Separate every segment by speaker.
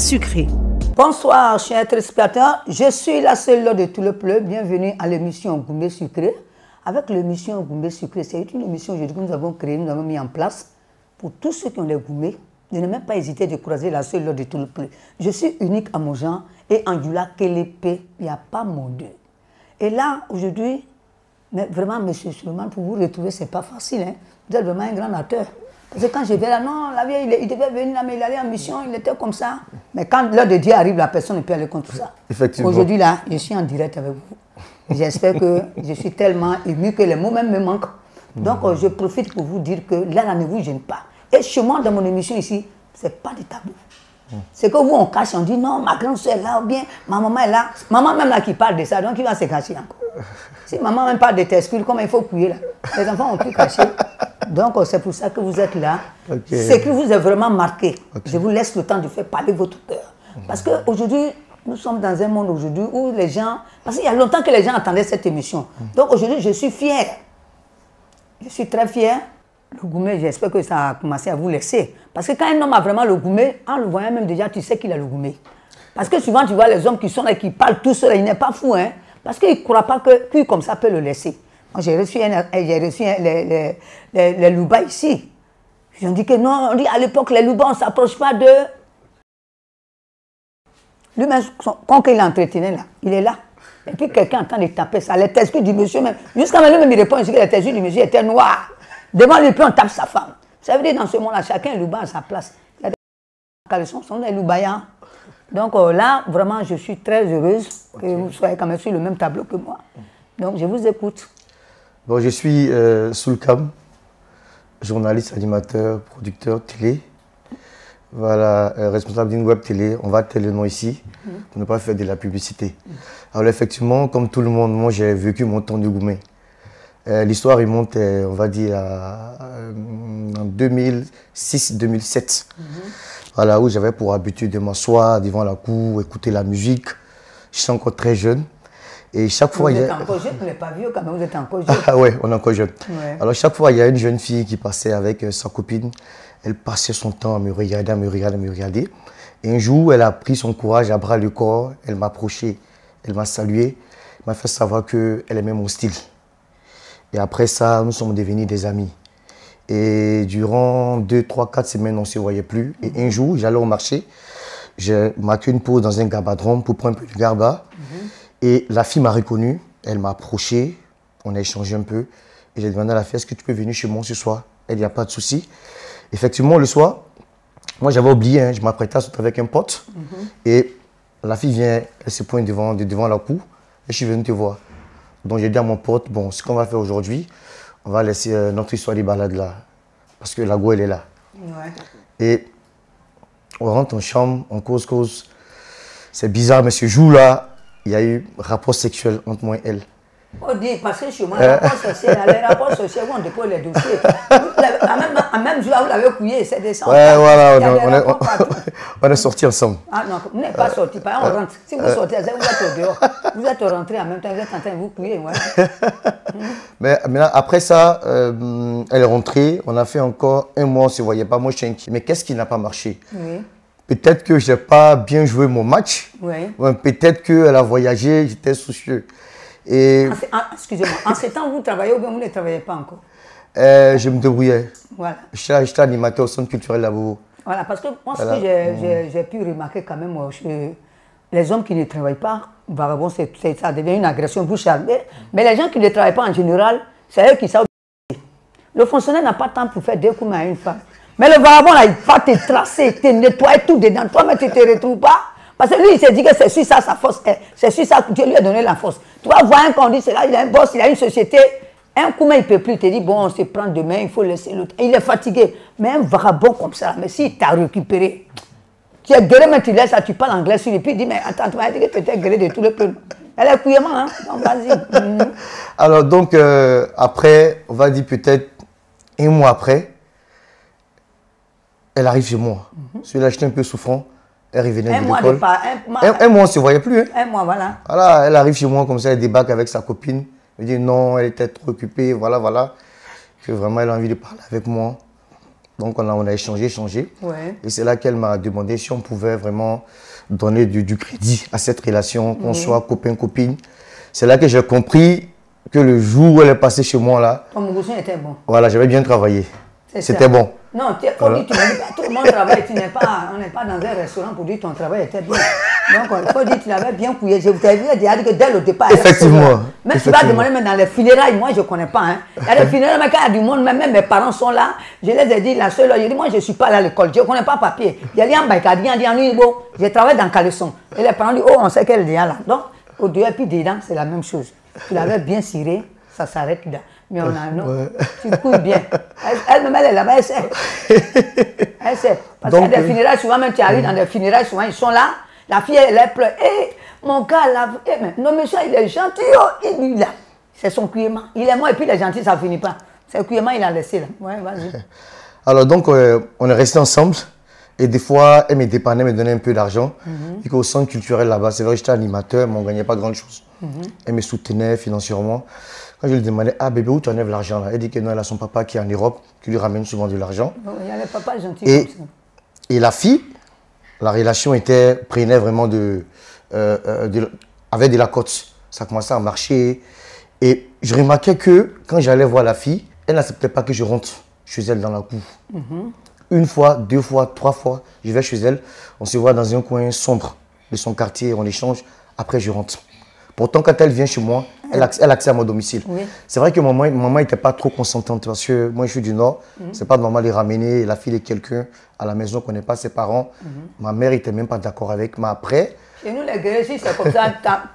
Speaker 1: sucré.
Speaker 2: Bonsoir, chers téléspectateurs. Je suis la seule de tout le peuple. Bienvenue à l'émission Gourmet Sucré. Avec l'émission Gourmet Sucré, c'est une émission que nous avons créée, nous avons mis en place pour tous ceux qui ont les gourmets. Je n'ai même pas hésité de croiser la seule de tout le peuple. Je suis unique à mon genre et Angela Kelepe, il n'y a pas mon deux. Et là, aujourd'hui, mais vraiment, M. Suleiman, pour vous retrouver, ce n'est pas facile. Hein. Vous êtes vraiment un grand acteur. Parce que quand je vais là, non, la vieille, il devait venir là, mais il allait en mission, il était comme ça. Mais quand l'heure de Dieu arrive, la personne ne peut aller contre ça.
Speaker 3: Effectivement.
Speaker 2: Aujourd'hui, là, je suis en direct avec vous. J'espère que je suis tellement ému que les mots même me manquent. Donc, je profite pour vous dire que là, ne vous gêne pas. Et chez moi, dans mon émission ici, ce n'est pas des tabous. C'est que vous, on cache, on dit non, ma grande soeur est là, ou bien ma maman est là. Maman même là qui parle de ça, donc il va se cacher encore. Si maman même parle de testicules, comment il faut couiller là? Les enfants ont pu cacher. Donc c'est pour ça que vous êtes là. Okay. C'est que vous êtes vraiment marqué. Okay. Je vous laisse le temps de faire parler votre cœur. Parce qu'aujourd'hui, nous sommes dans un monde aujourd'hui où les gens... Parce qu'il y a longtemps que les gens attendaient cette émission. Donc aujourd'hui, je suis fier. Je suis très fier. Le gourmet, j'espère que ça a commencé à vous laisser. Parce que quand un homme a vraiment le gourmet, en le voyant même déjà, tu sais qu'il a le gourmet. Parce que souvent, tu vois les hommes qui sont là, qui parlent tout seuls, il n'est pas fou, hein. Parce qu'ils ne croient pas que comme ça peut le laisser. Moi, j'ai reçu les loubas ici. Ils ont dit que non, on dit à l'époque, les loubas, on ne s'approche pas de... Lui-même, quand il l'entretenait là, il est là. Et puis quelqu'un est en train de taper ça. Les testicules du monsieur même. Jusqu'à maintenant, lui-même, il répond que les testicules du monsieur étaient noirs. Devant lui, puis on tape sa femme. Ça veut dire dans ce monde-là, chacun est louba à sa place. Il y a des caleçons, sont des loubayans. Donc là, vraiment, je suis très heureuse que vous soyez quand même sur le même tableau que moi. Donc je vous écoute.
Speaker 3: Bon, je suis Soulkam, journaliste, animateur, producteur télé. Voilà, responsable d'une web télé. On va télé le nom ici pour ne pas faire de la publicité. Alors effectivement, comme tout le monde, moi j'ai vécu mon temps de gourmet. L'histoire remonte, on va dire, en 2006-2007. Voilà, où j'avais pour habitude de m'asseoir devant la cour, écouter la musique. Je suis encore très jeune. Et chaque fois...
Speaker 2: Vous êtes encore jeune, vous n'êtes pas vieux quand même, vous êtes encore jeune.
Speaker 3: Ah ouais, on est encore jeune.
Speaker 2: Ouais.
Speaker 3: Alors chaque fois, il y a une jeune fille qui passait avec sa copine. Elle passait son temps à me regarder, à me regarder, à me regarder. Et un jour, elle a pris son courage à bras le corps. Elle m'a approché, elle m'a salué, elle m'a fait savoir qu'elle aimait mon style. Et après ça, nous sommes devenus des amis. Et durant 2, 3, 4 semaines, on ne se voyait plus. Et un jour, j'allais au marché. Je marquais une pause dans un gabadron pour prendre un peu de garba. Et la fille m'a reconnu. Elle m'a approché. On a échangé un peu. Et j'ai demandé à la fille, est-ce que tu peux venir chez moi ce soir? Elle dit, il n'y a pas de souci. Effectivement, le soir, moi j'avais oublié, hein, je m'apprêtais à sauter avec un pote. Et la fille vient, elle se pointe devant la cour. Et je suis venu te voir. Donc j'ai dit à mon pote, bon, ce qu'on va faire aujourd'hui, on va laisser notre histoire de balade là. Parce que la go, elle est là.
Speaker 2: Ouais.
Speaker 3: Et on rentre en chambre, on cause. C'est bizarre, mais ce jour-là, il y a eu rapport sexuel entre moi et elle.
Speaker 2: On dit, parce que chez moi, les rapports sociaux, on dépose les dossiers. En même jour, vous l'avez couillé, c'est des sangs.
Speaker 3: Ouais, voilà, on est sortis ensemble.
Speaker 2: Ah non, vous n'êtes pas sortis, on rentre. Si vous sortez, vous êtes dehors. Vous êtes rentrés en même temps, vous êtes en train de vous couiller. Ouais.
Speaker 3: Mais après ça, elle est rentrée, on a fait encore un mois, on ne se voyait pas, moi je suis inquiet. Mais qu'est-ce qui n'a pas marché?
Speaker 2: Oui.
Speaker 3: Peut-être que je n'ai pas bien joué mon match.
Speaker 2: Oui.
Speaker 3: Peut-être qu'elle a voyagé, j'étais soucieux.
Speaker 2: Excusez-moi, en ce temps, vous travaillez ou bien vous ne travaillez pas encore?
Speaker 3: Je me débrouillais.
Speaker 2: Voilà.
Speaker 3: J'étais animateur au centre culturel à Bobo.
Speaker 2: Voilà, parce que moi, ce que j'ai pu remarquer quand même, les hommes qui ne travaillent pas, vagabond, ça devient une agression bouche à bouche. Mais les gens qui ne travaillent pas en général, c'est eux qui savent. Le fonctionnaire n'a pas de temps pour faire deux coups à une femme. Mais le vagabond, là, il va te tracer, te nettoyer tout dedans. Toi-même, tu ne te retrouves pas. Parce que lui, il s'est dit que c'est sur ça sa force est. C'est sur ça que Dieu lui a donné la force. Tu vas voir un candidat, c'est là, il a un boss, il a une société. Un coup, il ne peut plus. Il te dit, bon, on se prend demain, il faut laisser l'autre. Il est fatigué. Mais un vagabond comme ça, mais s'il t'a récupéré, tu es guéri, mais tu laisses ça, tu parles anglais sur lui. Puis il dit, mais attends, tu m'as dit que tu étais guéri de tout le peuple. Elle est couillement, hein. Donc vas-y.
Speaker 3: Alors, donc, après, on va dire peut-être un mois après, elle arrive chez moi. Celui-là, j'étais un peu souffrant. Elle revenait de l'école. Un mois, on ne se voyait plus. Hein.
Speaker 2: Un mois, voilà.
Speaker 3: Voilà, elle arrive chez moi comme ça, elle débarque avec sa copine. Elle dit non, elle était trop occupée, voilà. Que vraiment, elle a envie de parler avec moi. Donc on a échangé.
Speaker 2: Ouais.
Speaker 3: Et c'est là qu'elle m'a demandé si on pouvait vraiment donner du crédit à cette relation, qu'on soit copain-copine. C'est là que j'ai compris que le jour où elle est passée chez moi, là,
Speaker 2: Ton mougouchon était bon.
Speaker 3: voilà, j'avais bien travaillé.
Speaker 2: C'est
Speaker 3: C'était
Speaker 2: ça.
Speaker 3: bon.
Speaker 2: Non, comme dit, tu me dis pas, tout le monde travaille, on n'est pas dans un restaurant pour dire que ton travail était bien. Donc, il faut dire que tu l'avais bien couillé. Je vous ai dit que dès le départ,
Speaker 3: Effectivement.
Speaker 2: Même si tu vas demander, mais dans les funérailles, moi, je ne connais pas. Hein. Il y a des funérailles, mais quand il y a du monde, même mes parents sont là. Je les ai dit, la seule, j'ai dit, moi, je ne suis pas allé à l'école, je ne connais pas papier. Il y a des gens qui disent, je travaille dans Caleçon. Et les parents disent, oh, on sait qu'elle est là. Donc, au dehors, puis dedans, c'est la même chose. Tu l'avais bien ciré, ça s'arrête là. Mais on a non, tu couilles bien. Elle-même, elle est là-bas, elle sait. Elle sait. Parce qu'il y a des funérailles, souvent, même tu arrives dans des funérailles, souvent, ils sont là. La fille, elle pleure. Hé, mon gars, là, non, monsieur, il est gentil, oh, il est là. C'est son cuillement. Il est mort et puis il est gentil, ça ne finit pas. C'est le cuillement, il a laissé là. Ouais, vas-y.
Speaker 3: Alors, donc, on est restés ensemble. Et des fois, elle me dépannait, me donnait un peu d'argent. Et qu'au centre culturel là-bas, c'est vrai que j'étais animateur, mais on ne gagnait pas grand-chose. Elle me soutenait financièrement. Quand je lui demandais, ah bébé, où tu enlèves l'argent là? Elle dit que non, elle a son papa qui est en Europe, qui lui ramène souvent de l'argent.
Speaker 2: Il y a le papa gentil comme ça.
Speaker 3: Et la fille, la relation prenait vraiment avec de la cote. Ça commençait à marcher. Et je remarquais que quand j'allais voir la fille, elle n'acceptait pas que je rentre chez elle dans la cour. Une fois, deux fois, trois fois, je vais chez elle. On se voit dans un coin sombre de son quartier, on échange. Après, je rentre. Pourtant, quand elle vient chez moi, elle accède à mon domicile. Oui. C'est vrai que maman n'était pas trop consentante parce que moi, je suis du Nord. C'est pas normal de ramener la fille de quelqu'un à la maison qu'on n'est pas ses parents. Ma mère n'était même pas d'accord avec. Mais après...
Speaker 2: Chez nous, les Grécis, c'est comme ça.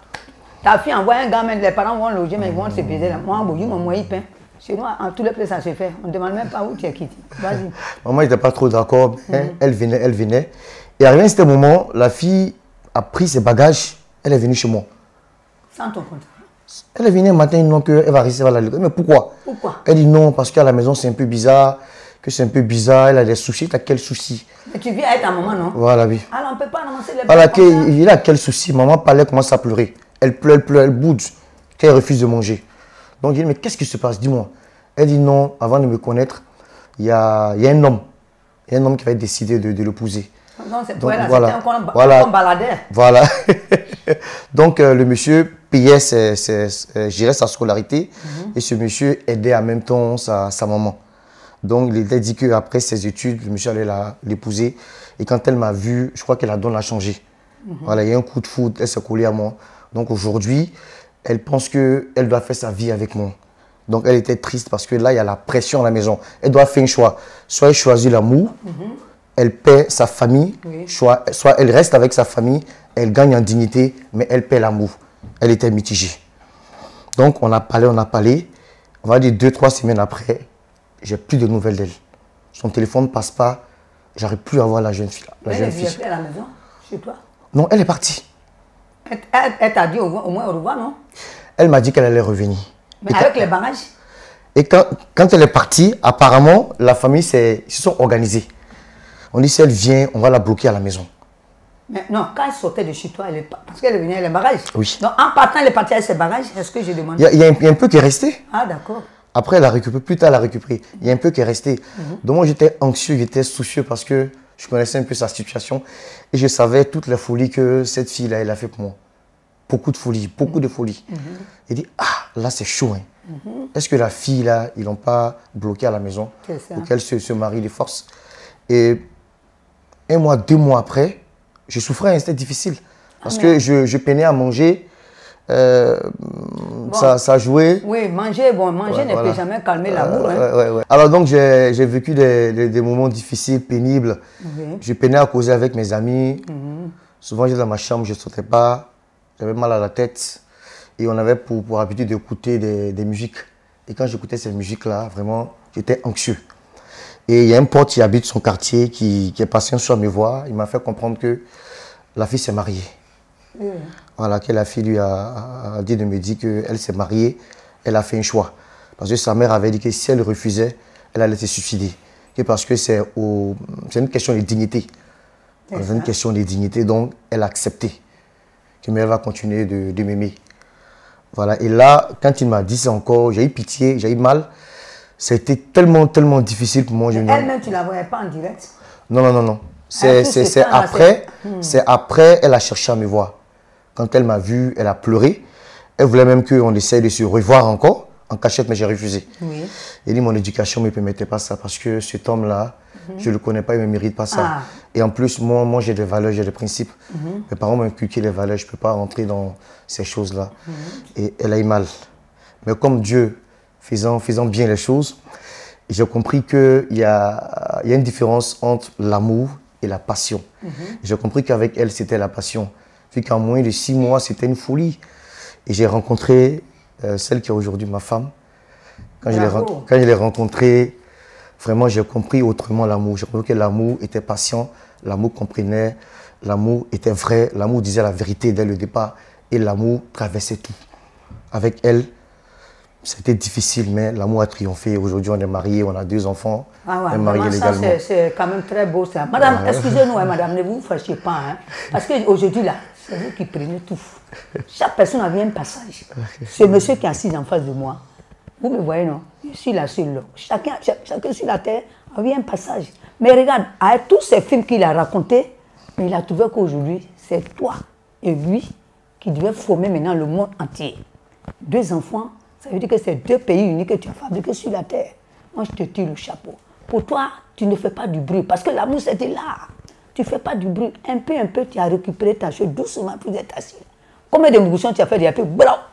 Speaker 2: Ta fille envoie un gamin, les parents vont loger, mais ils vont se baiser là. Moi, il peint. Chez nous, en tous les places, ça se fait. On ne demande même pas où tu es quitté. Vas-y.
Speaker 3: Maman n'était pas trop d'accord. Elle venait. Et à un certain moment, la fille a pris ses bagages. Elle est venue chez moi.
Speaker 2: Sans ton contrat.
Speaker 3: Elle est venue un matin, non, qu'elle va rester à la l'école. Mais pourquoi?
Speaker 2: Pourquoi?
Speaker 3: Elle dit non, parce qu'à la maison, c'est un peu bizarre. Elle a des soucis. Tu as quel souci?
Speaker 2: Mais tu viens avec ta maman, non?
Speaker 3: Voilà, oui.
Speaker 2: Alors, on ne peut pas annoncer les
Speaker 3: voilà, il a quel souci? Maman parlait, elle commence à pleurer. Elle pleure, elle boude. Qu'elle refuse de manger. Donc, je dis, mais qu'est-ce qui se passe? Dis-moi. Elle dit non, avant de me connaître, il y a un homme. Il y a un homme qui va décider de l'épouser.
Speaker 2: Non, c'est pour elle, voilà. C'était un baladeur.
Speaker 3: Voilà. Donc, le monsieur payait gérait sa scolarité et ce monsieur aidait en même temps sa maman. Donc, il était dit qu'après ses études, le monsieur allait l'épouser. Et quand elle m'a vu, je crois que la donne a changé. Voilà, il y a un coup de foudre, elle s'est collée à moi. Donc, aujourd'hui, elle pense qu'elle doit faire sa vie avec moi. Donc, elle était triste parce que là, il y a la pression à la maison. Elle doit faire un choix. Soit elle choisit l'amour, elle paie sa famille, soit elle reste avec sa famille, elle gagne en dignité, mais elle paie l'amour. Elle était mitigée. Donc, on a parlé. On va dire 2-3 semaines après, j'ai plus de nouvelles d'elle. Son téléphone ne passe pas. J'arrive plus à voir la jeune fille.
Speaker 2: Elle est venue à la maison, chez toi?
Speaker 3: Non, elle est partie.
Speaker 2: Elle t'a dit au moins au revoir, non?
Speaker 3: Elle m'a dit qu'elle allait revenir.
Speaker 2: Mais avec les barrages?
Speaker 3: Et quand elle est partie, apparemment, la famille se sont organisées. On dit, si elle vient, on va la bloquer à la maison.
Speaker 2: Mais non, quand elle sortait de chez toi, parce qu'elle venait avec les barrages.
Speaker 3: Oui.
Speaker 2: Donc, en partant, elle est partie avec ses barrages. Est-ce que j'ai demandé?
Speaker 3: Il y a un peu qui est resté.
Speaker 2: Ah, d'accord.
Speaker 3: Après, elle a récupéré. Plus tard, elle a récupéré. Il y a un peu qui est resté. Donc, moi, j'étais anxieux, j'étais soucieux parce que je connaissais un peu sa situation. Et je savais toutes les folies que cette fille-là, elle a fait pour moi. Beaucoup de folie, beaucoup de folie. Et dit, ah, là, c'est chaud. Hein. Est-ce que la fille, là, ils l'ont pas bloquée à la maison pour qu'elle se marie de force? Et 1 mois, 2 mois après, je souffrais, c'était difficile. Parce que je peinais à manger, ça jouait.
Speaker 2: Oui, manger ne peut jamais calmer l'amour.
Speaker 3: Ouais. Alors donc, j'ai vécu des moments difficiles, pénibles. Je peinais à causer avec mes amis. Souvent, j'étais dans ma chambre, je ne sortais pas. J'avais mal à la tête. Et on avait pour habitude d'écouter des musiques. Et quand j'écoutais ces musiques-là, vraiment, j'étais anxieux. Et il y a un pote qui habite son quartier qui est passé un soir me voir. Il m'a fait comprendre que la fille s'est mariée. Voilà, que la fille lui a dit de me dire qu'elle s'est mariée. Elle a fait un choix. Parce que sa mère avait dit que si elle refusait, elle allait se suicider. Et parce que c'est une question de dignité. C'est une question de dignité, donc elle a accepté. Mais elle va continuer de m'aimer. Voilà. Et là, quand il m'a dit ça encore, j'ai eu pitié, j'ai eu mal. C'était tellement, tellement difficile pour moi.
Speaker 2: Elle-même, tu ne la voyais pas en direct?
Speaker 3: Non, non, non, non. C'est après, elle a cherché à me voir. Quand elle m'a vu, elle a pleuré. Elle voulait même qu'on essaye de se revoir encore en cachette, mais j'ai refusé.
Speaker 2: Oui.
Speaker 3: Elle dit mon éducation ne me permettait pas ça parce que cet homme-là, je ne le connais pas, il ne me mérite pas ça. Et en plus, moi j'ai des valeurs, j'ai des principes. Mes parents m'ont inculqué les valeurs, je ne peux pas rentrer dans ces choses-là. Et elle a eu mal. Mais comme Dieu, faisant bien les choses, j'ai compris qu'il y a une différence entre l'amour et la passion. J'ai compris qu'avec elle, c'était la passion. Vu qu'en moins de 6 mois, c'était une folie. Et j'ai rencontré celle qui est aujourd'hui ma femme. Quand je l'ai rencontrée, vraiment, j'ai compris autrement l'amour. J'ai compris que l'amour était patient, l'amour comprenait, l'amour était vrai, l'amour disait la vérité dès le départ et l'amour traversait tout. Avec elle, c'était difficile, mais l'amour a triomphé. Aujourd'hui, on est mariés, on a 2 enfants.
Speaker 2: On est mariés légalement. C'est quand même très beau ça. Madame, excusez-nous, madame, ne vous fâchez pas. Parce qu'aujourd'hui, là, c'est vous qui prenez tout. Chaque personne avait un passage. Ce monsieur qui est assis en face de moi, vous me voyez, non? Je suis là sur l'eau. Chacun sur la terre avait un passage. Mais regarde, avec tous ces films qu'il a racontés, il a trouvé qu'aujourd'hui, c'est toi et lui qui devaient former maintenant le monde entier. 2 enfants, ça veut dire que c'est 2 pays unis que tu as fabriqués sur la terre. Moi, je te tire le chapeau. Pour toi, tu ne fais pas du bruit parce que l'amour, c'était là. Tu ne fais pas du bruit. Un peu, tu as récupéré ta chose doucement, puis vous êtes assis. Combien de moussions tu as fait? Il y a peu,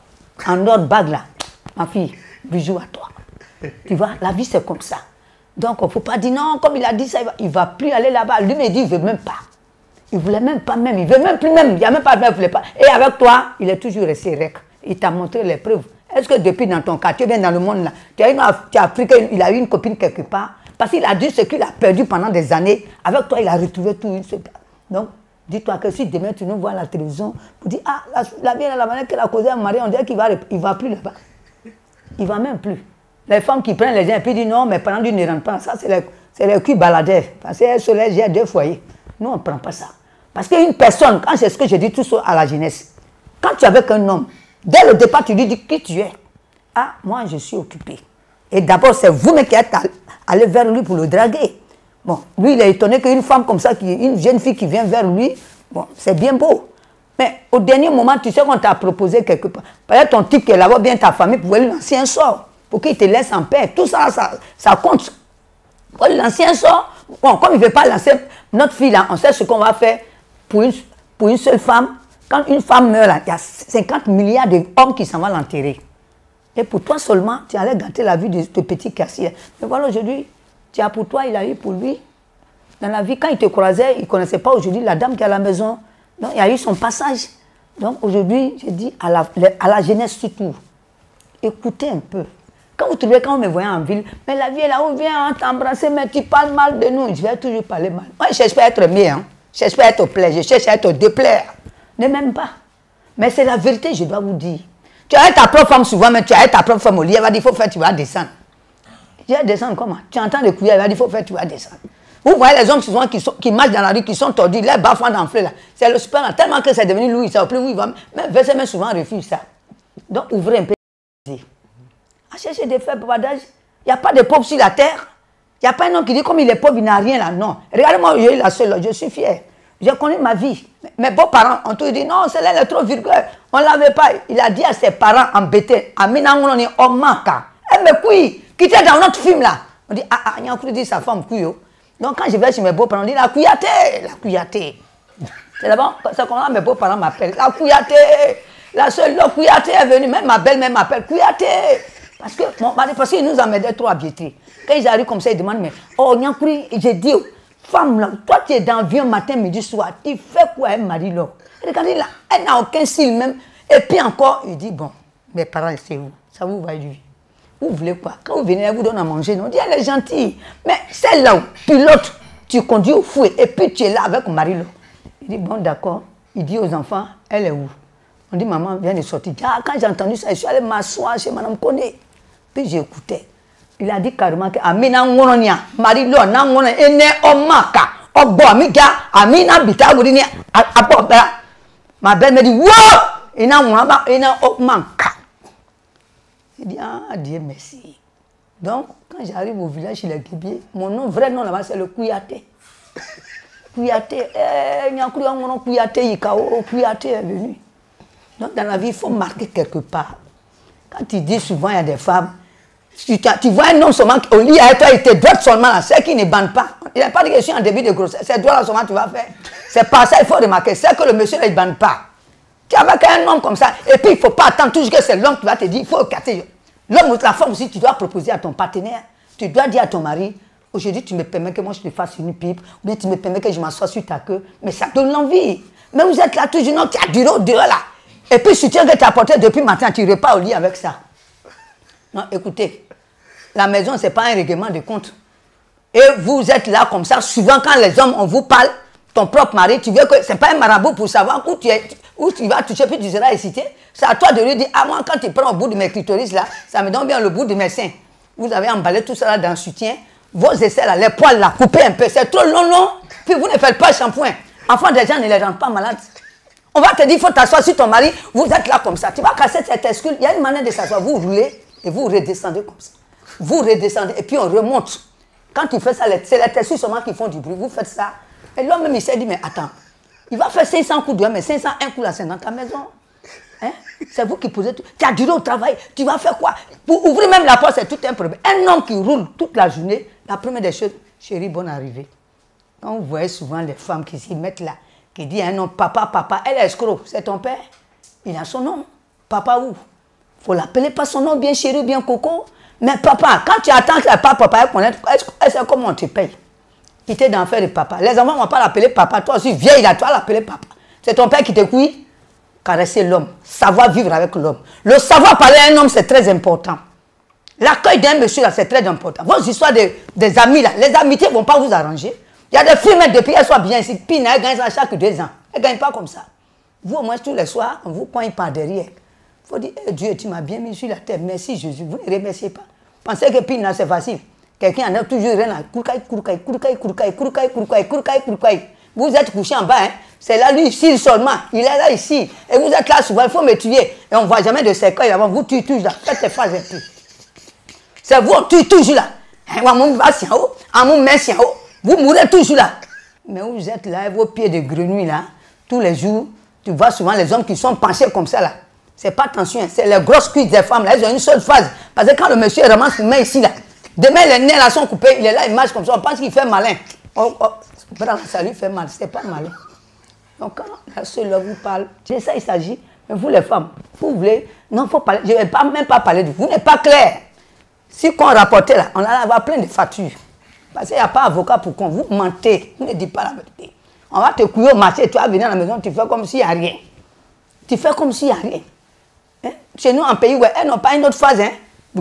Speaker 2: en ordre bague là. Ma fille, bisous à toi. Tu vois, la vie, c'est comme ça. Donc, il ne faut pas dire non, comme il a dit ça, il ne va plus aller là-bas. Lui me dit, il ne veut même pas. Il ne voulait même pas même. Il ne veut même plus même. Il n'y a même pas, il ne voulait pas. Et avec toi, il est toujours resté rec. Il t'a montré les preuves. Est-ce que depuis dans ton cas, tu viens dans le monde là, tu as appris qu'il a eu une copine quelque part, parce qu'il a dit ce qu'il a perdu pendant des années, avec toi il a retrouvé tout. Donc, dis-toi que si demain tu nous vois à la télévision, tu dis, ah, la vie, la manière qu'elle a causé à Marie, on dirait qu'il ne va plus là-bas. Il ne va même plus. Les femmes qui prennent les gens et puis disent non, mais pendant qu'ils ne rentrent pas, ça c'est les culs baladeurs. Parce qu'elles sont là, j'ai 2 foyers. Nous, on ne prend pas ça. Parce qu'une personne, quand c'est ce que je dis tout ça à la jeunesse, quand tu es avec un homme, dès le départ, tu lui dis qui tu es. Ah, moi, je suis occupé. Et d'abord, c'est vous-même qui êtes allé vers lui pour le draguer. Bon, lui, il est étonné qu'une femme comme ça, une jeune fille qui vient vers lui, bon, c'est bien beau. Mais au dernier moment, tu sais qu'on t'a proposé quelque part. Peut-être ton type qui est là-bas, bien ta famille, pouvait lui lancer un sort pour qu'il te laisse en paix. Tout ça, ça compte. Pour lui lancer un sort, bon, comme il ne veut pas lancer notre fille là, on sait ce qu'on va faire pour une seule femme. Quand une femme meurt, là, il y a 50 milliards d'hommes qui s'en vont l'enterrer. Et pour toi seulement, tu allais gâter la vie de ce petit cassier. Mais voilà, aujourd'hui, tu as pour toi, il a eu pour lui. Dans la vie, quand il te croisait, il ne connaissait pas aujourd'hui la dame qui est à la maison. Donc, il a eu son passage. Donc, aujourd'hui, je dis à la jeunesse surtout, écoutez un peu. Quand vous trouvez, quand on me voyait en ville, mais la vie est là, on vient t'embrasser, mais tu parles mal de nous. Je vais toujours parler mal. Moi, je ne cherche pas à être mieux. Hein. Je ne cherche pas à être plaire, je cherche à être déplaire. Ne m'aime pas. Mais c'est la vérité, je dois vous dire. Tu as ta propre femme souvent, mais tu as ta propre femme au lit. Elle va dire, il faut faire, tu vas descendre. Tu vas descendre comment? Tu entends les couilles, elle va dire, il faut faire, tu vas descendre. Vous voyez les hommes souvent qui marchent dans la rue, qui sont tordus, les bas-fonds d'enflés là. C'est le super, tellement que c'est devenu Louis, ça. Plus où il va, même verser, mais souvent refuse ça. Donc ouvrez un peu. À chercher des faits babadages. Il n'y a pas de pauvres sur la terre. Il n'y a pas un homme qui dit comme il est pauvre, il n'a rien là. Non. Regardez-moi, je suis la seule, je suis fière. Je connais ma vie. Mes beaux-parents ont tout dit, non, celle-là, elle est trop vulgaire. On ne l'avait pas. Il a dit à ses parents embêtés, Amina, on est en manque. Elle me couille, qui était dans notre film là. On dit, ah, il y a un dit sa femme couille. Donc quand je vais chez mes beaux-parents, on dit, la couillaté. C'est d'abord, c'est comme ça mes beaux-parents m'appellent, la couillaté. La seule, la couillaté est venue, même ma belle-mère m'appelle, couillaté. Parce qu'ils nous en mettaient trop à biétrir. Quand ils arrivent comme ça, ils demandent, mais, oh, Nyankuri, j'ai dit, femme là, toi tu es dans l'avion matin, midi, soir, tu fais quoi, un mari là? Regardez là, elle n'a aucun style même. Et puis encore, il dit, bon, mes parents, c'est vous, ça vous va lui. Vous voulez quoi? Quand vous venez, elle vous donne à manger, on dit, elle est gentille. Mais celle-là, pilote, tu conduis au fouet, et puis tu es là avec le mari là. Il dit, bon, d'accord. Il dit aux enfants, elle est où? On dit, maman vient de sortir. Ah, quand j'ai entendu ça, je suis allé m'asseoir chez Madame Koné. Puis j'écoutais. Il a dit carrément que Amina Ngononia, Marie-Lo, Nangona, Ene Omaka, Obo Amiga, Amina Bitagourini, Apopera. Ma belle me dit, wow! Ena Omaka. Il dit, ah, Dieu merci. Donc, quand j'arrive au village chez les Guébiers, mon vrai nom là-bas, c'est le Kouyaté. Kouyaté, Kouyaté est venu. Donc, dans la vie, il faut marquer quelque part. Quand tu dis souvent, il y a des femmes, tu vois un homme seulement au lit avec toi, il te doit seulement là, c'est qui ne bande pas. Il n'y a pas de question en début de grossesse, c'est toi là seulement tu vas faire. C'est pas ça, il faut remarquer, c'est que le monsieur là, il ne bande pas. Tu es avec un homme comme ça, et puis il ne faut pas attendre toujours que c'est l'homme qui va te dire, il faut écarter. L'homme ou la femme aussi, tu dois proposer à ton partenaire, tu dois dire à ton mari, aujourd'hui tu me permets que moi je te fasse une pipe, ou bien tu me permets que je m'assoie sur ta queue, mais ça donne l'envie. Mais vous êtes là toujours, non, tu as duré au dehors là. Et puis si tu as que tu as apporté depuis le matin, tu ne repars au lit avec ça. Non, écoutez, la maison, ce n'est pas un règlement de compte. Et vous êtes là comme ça, souvent quand les hommes, on vous parle, ton propre mari, tu veux que, ce n'est pas un marabout pour savoir où tu vas toucher, puis tu seras excité. C'est à toi de lui dire, ah moi, quand tu prends au bout de mes clitoris là, ça me donne bien le bout de mes seins. Vous avez emballé tout ça là dans le soutien, vos aisselles là, les poils là, coupez un peu, c'est trop long, non? Puis vous ne faites pas shampoing. Enfants des gens ne les rendent pas malades. On va te dire, il faut t'asseoir sur ton mari, vous êtes là comme ça. Tu vas casser cette escule, il y a une manière de s'asseoir, vous roulez et vous redescendez comme ça. Vous redescendez et puis on remonte. Quand tu fais ça, c'est les tessus seulement qui font du bruit, vous faites ça. Et l'homme même il s'est dit, mais attends, il va faire 500 coups de mais 501 coups là, c'est dans ta maison. Hein? C'est vous qui posez tout. Tu as duré au travail, tu vas faire quoi? Pour ouvrir même la porte, c'est tout un problème. Un homme qui roule toute la journée, la première des choses, chérie, bonne arrivée. Quand vous voyez souvent les femmes qui s'y mettent là, qui disent un nom, papa, papa, elle est escroc, c'est ton père. Il a son nom. Papa où? Il faut l'appeler par son nom, bien chéri, bien coco. Mais papa, quand tu attends que papa connaisse, est-ce comment on te paye? Quitter d'en faire de papa. Les enfants ne vont pas l'appeler papa. Toi aussi, vieille là, tu vas l'appeler papa. C'est ton père qui te couille. Caresser l'homme. Savoir vivre avec l'homme. Le savoir parler à un homme, c'est très important. L'accueil d'un monsieur là, c'est très important. Vos histoires des amis là, les amitiés ne vont pas vous arranger. Il y a des filles, mais depuis qu'elles soient bien ici, puis elles gagnent ça chaque 2 ans. Elles ne gagnent pas comme ça. Vous, au moins, tous les soirs, on vous coigne par derrière. Il faut dire, hey, Dieu, tu m'as bien mis sur la terre. Merci Jésus. Vous ne remerciez pas. Pensez que Pina, c'est facile. Quelqu'un en a toujours rien là. Vous êtes couché en bas. Hein? C'est là, lui, ici seulement. Il est là, ici. Et vous êtes là souvent. Il faut me tuer. Et on ne voit jamais de cercueil là-bas. Vous tuez toujours là. Faites tes phrases un peu. C'est vous, on tue toujours là. Vous mourrez toujours là. Mais vous êtes là, vos pieds de grenouille là. Tous les jours, tu vois souvent les hommes qui sont penchés comme ça là. C'est pas attention, c'est les grosses cuisses des femmes là, elles ont une seule phase. Parce que quand le monsieur ramasse une main ici là, demain les nez là sont coupés, il est là, il marche comme ça, on pense qu'il fait malin. Ça lui fait mal, c'est pas malin. Donc quand la seule là vous parle, c'est ça il s'agit, mais vous les femmes, vous voulez, non, faut parler, je ne vais même pas parler de vous, n'êtes pas clair. Si qu'on rapportait là, on allait avoir plein de factures. Parce qu'il n'y a pas avocat pour qu'on vous mentez, vous ne dites pas la vérité. On va te couiller au marché, tu vas venir à la maison, tu fais comme s'il n'y a rien. Tu fais comme s'il n'y a rien. Hein? Chez nous, en pays, ouais, elles n'ont pas une autre phase. Hein?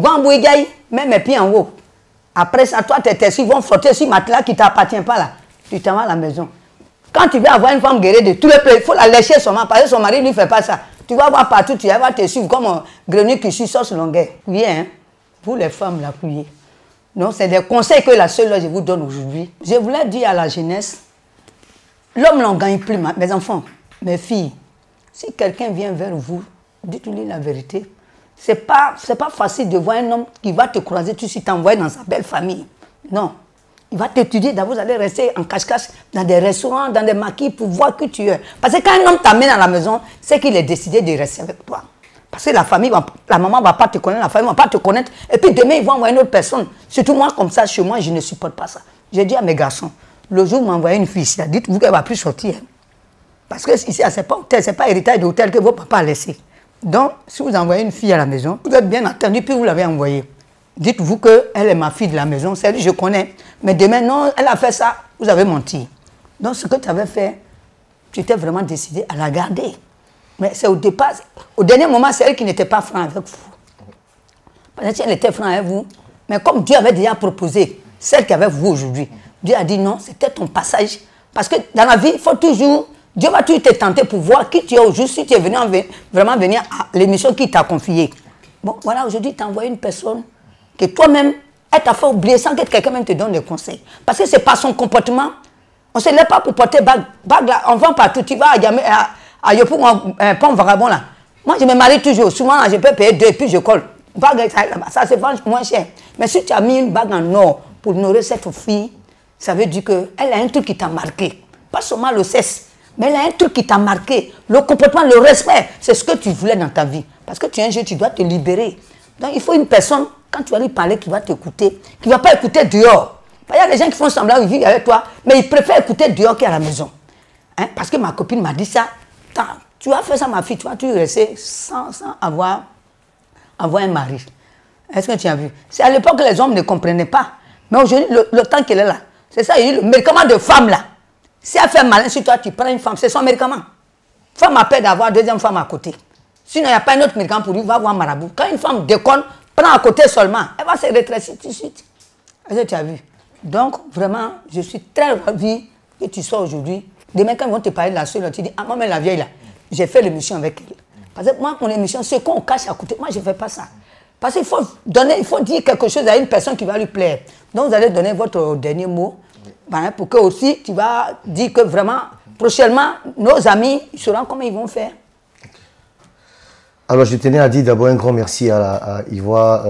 Speaker 2: Même mes pieds en haut. Après ça, toi, tes tessus vont flotter sur le matelas qui ne t'appartient pas là. Tu t'en vas à la maison. Quand tu veux avoir une femme guérie de tous les pays, il faut la lécher seulement, parce que son mari ne lui fait pas ça. Tu vas voir partout, tu vas te suivre comme un grenouille qui suit sauce longueur. Oui, hein? Vous les femmes, la couillez. Non, c'est des conseils que la seule là, je vous donne aujourd'hui. Je voulais dire à la jeunesse, l'homme n'en gagne plus, mes enfants, mes filles. Si quelqu'un vient vers vous, dites-lui la vérité. Ce n'est pas facile de voir un homme qui va te croiser tout de suite, t'envoyer dans sa belle famille. Non. Il va t'étudier, vous allez rester en cache-cache dans des restaurants, dans des maquis pour voir que tu es. Parce que quand un homme t'amène à la maison, c'est qu'il est décidé de rester avec toi. Parce que la famille, la maman ne va pas te connaître, la famille ne va pas te connaître. Et puis demain, ils vont envoyer une autre personne. Surtout moi, comme ça, chez moi, je ne supporte pas ça. J'ai dit à mes garçons, le jour où m'envoyez une fille ici, dites-vous qu'elle ne va plus sortir. Parce que ici, ce n'est pas hôtel, ce n'est pas héritage d'hôtel que vos papas a laissé. Donc, si vous envoyez une fille à la maison, vous êtes bien attendu, puis vous l'avez envoyée. Dites-vous qu'elle est ma fille de la maison, celle que je connais. Mais demain, non, elle a fait ça, vous avez menti. Donc, ce que tu avais fait, tu t'es vraiment décidé à la garder. Mais c'est au départ, au dernier moment, c'est elle qui n'était pas franc avec vous. Parce que si elle était franc avec vous, mais comme Dieu avait déjà proposé, celle qui est avec vous aujourd'hui, Dieu a dit non, c'était ton passage. Parce que dans la vie, il faut toujours, Dieu va toujours te tenter pour voir qui tu es aujourd'hui, si tu es venu vraiment venir à l'émission qu'il t'a confiée. Bon, voilà, aujourd'hui, tu as envoyé une personne que toi-même, elle t'a fait oublier sans que quelqu'un même te donne des conseils. Parce que c'est pas son comportement. On ne se lève pas pour porter bague. Bague là, on vend partout. Tu vas à Yopou, un pont vagabond là. Moi, je me marie toujours. Souvent, là, je peux payer 2 puis je colle. Bague, ça se vend moins cher. Mais si tu as mis une bague en or pour nourrir cette fille, ça veut dire qu'elle a un truc qui t'a marqué. Pas seulement le sexe, mais elle a un truc qui t'a marqué. Le comportement, le respect, c'est ce que tu voulais dans ta vie. Parce que tu es un jeune, tu dois te libérer. Donc il faut une personne, quand tu vas lui parler, qui va t'écouter, qui ne va pas écouter dehors. Il y a des gens qui font semblant de vivre avec toi, mais ils préfèrent écouter dehors qu'à la maison. Hein? Parce que ma copine m'a dit ça. Tu vas faire ça, ma fille, tu vas rester sans avoir un mari. Est-ce que tu as vu? C'est à l'époque que les hommes ne comprenaient pas. Mais aujourd'hui, le temps qu'elle est là, c'est ça, il y a le médicament de femme là. Si elle fait malin sur toi, tu prends une femme, c'est son médicament. Femme a peur d'avoir deuxième femme à côté. Sinon, il n'y a pas un autre médicament pour lui, va voir marabout. Quand une femme déconne, prend à côté seulement, elle va se rétrécir tout de suite. Est-ce que tu as vu? Donc, vraiment, je suis très ravie que tu sois aujourd'hui. Demain, quand ils vont te parler de la seule, tu dis, ah, moi, mais la vieille là, j'ai fait l'émission avec elle. Parce que moi, mon émission, ce qu'on cache à côté, moi, je ne fais pas ça. Parce qu'il faut dire quelque chose à une personne qui va lui plaire. Donc, vous allez donner votre dernier mot. Ben, pour que aussi, tu vas dire que vraiment, prochainement, nos amis, ils sauront comment ils vont faire.
Speaker 3: Alors, je tenais à dire d'abord un grand merci à Ivoire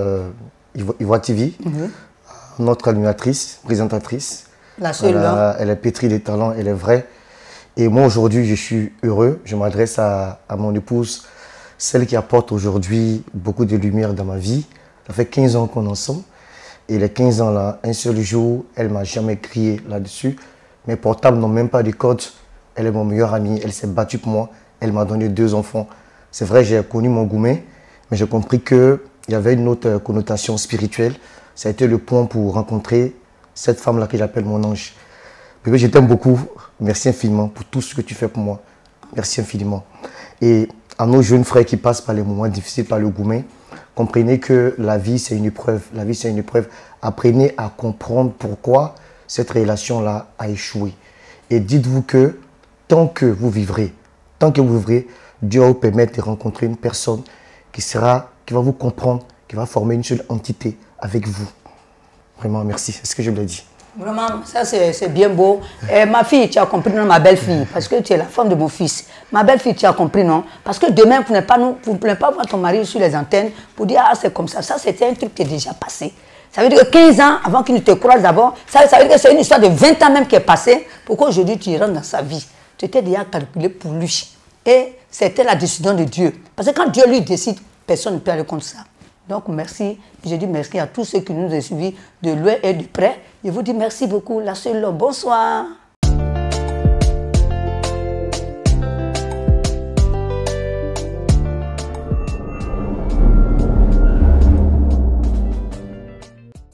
Speaker 3: TV, notre animatrice, présentatrice.
Speaker 2: La seule
Speaker 3: elle est pétrie de talent, elle est vraie. Et moi, aujourd'hui, je suis heureux. Je m'adresse à mon épouse, celle qui apporte aujourd'hui beaucoup de lumière dans ma vie. Ça fait 15 ans qu'on est ensemble. Et les 15 ans là, un seul jour, elle ne m'a jamais crié là-dessus. Mes portables n'ont même pas de code. Elle est mon meilleur ami. Elle s'est battue pour moi. Elle m'a donné 2 enfants. C'est vrai, j'ai connu mon gourmet, mais j'ai compris qu'il y avait une autre connotation spirituelle. Ça a été le point pour rencontrer cette femme-là que j'appelle mon ange. Bébé, je t'aime beaucoup. Merci infiniment pour tout ce que tu fais pour moi. Merci infiniment. Et à nos jeunes frères qui passent par les moments difficiles, par le gourmet, comprenez que la vie, c'est une épreuve. La vie, c'est une épreuve. Apprenez à comprendre pourquoi cette relation-là a échoué. Et dites-vous que tant que vous vivrez, Dieu va vous permettre de rencontrer une personne qui va vous comprendre, qui va former une seule entité avec vous. Vraiment, merci. C'est ce que je voulais dire.
Speaker 2: Vraiment, ça c'est bien beau. Et ma fille, tu as compris, non, ma belle-fille, parce que tu es la femme de mon fils. Ma belle-fille, tu as compris, non? Parce que demain, vous ne pouvez pas voir ton mari sur les antennes pour dire, ah, c'est comme ça. Ça, c'était un truc qui est déjà passé. Ça veut dire que 15 ans avant qu'il ne te croise d'abord, ça veut dire que c'est une histoire de 20 ans même qui est passée pour qu'aujourd'hui tu rentres dans sa vie. Tu étais déjà calculé pour lui. Et c'était la décision de Dieu. Parce que quand Dieu lui décide, personne ne peut aller contre ça. Donc merci. Je dis merci à tous ceux qui nous ont suivis de loin et de près. Je vous dis merci beaucoup. La seule, bonsoir.